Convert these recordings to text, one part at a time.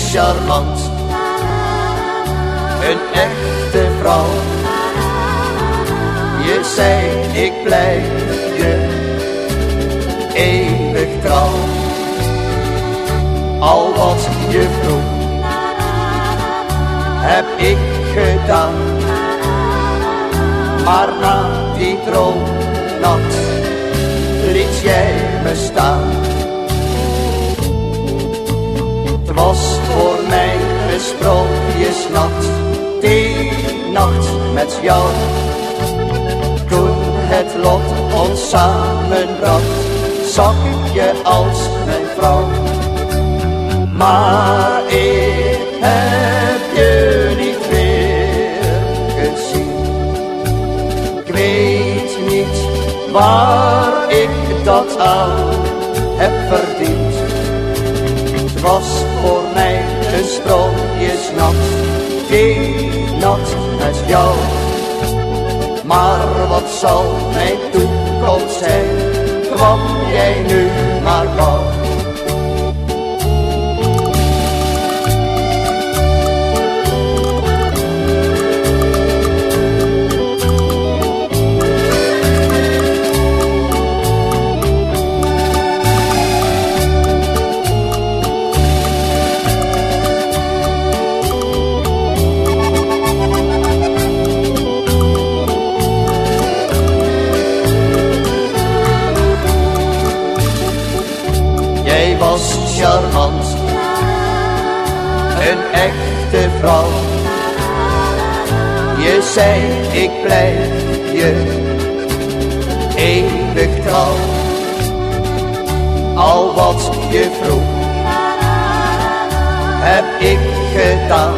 charmant, een echte vrouw. Je zei ik blijf je eeuwig trouw. Al wat je vroeg, heb ik gedaan. Maar na die droomnacht liet jij me staan. Het was voor mij een sprookjesnacht, die nacht met jou. Toen het lot ons samenbracht, zag ik je als mijn vrouw. Maar ik heb je niet meer gezien. Ik weet niet waar ik dat aan heb verdiend. Het was voor mij een sprookjesnacht, die nacht met jou. Maar wat zal mijn toekomst zijn, kwam jij nu maar gauw. Jij was charmant, een echte vrouw. Je zei ik blijf je eeuwig trouw. Al wat je vroeg, heb ik gedaan.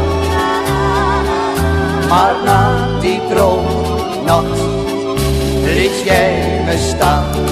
Maar na die droomnacht liet jij me staan.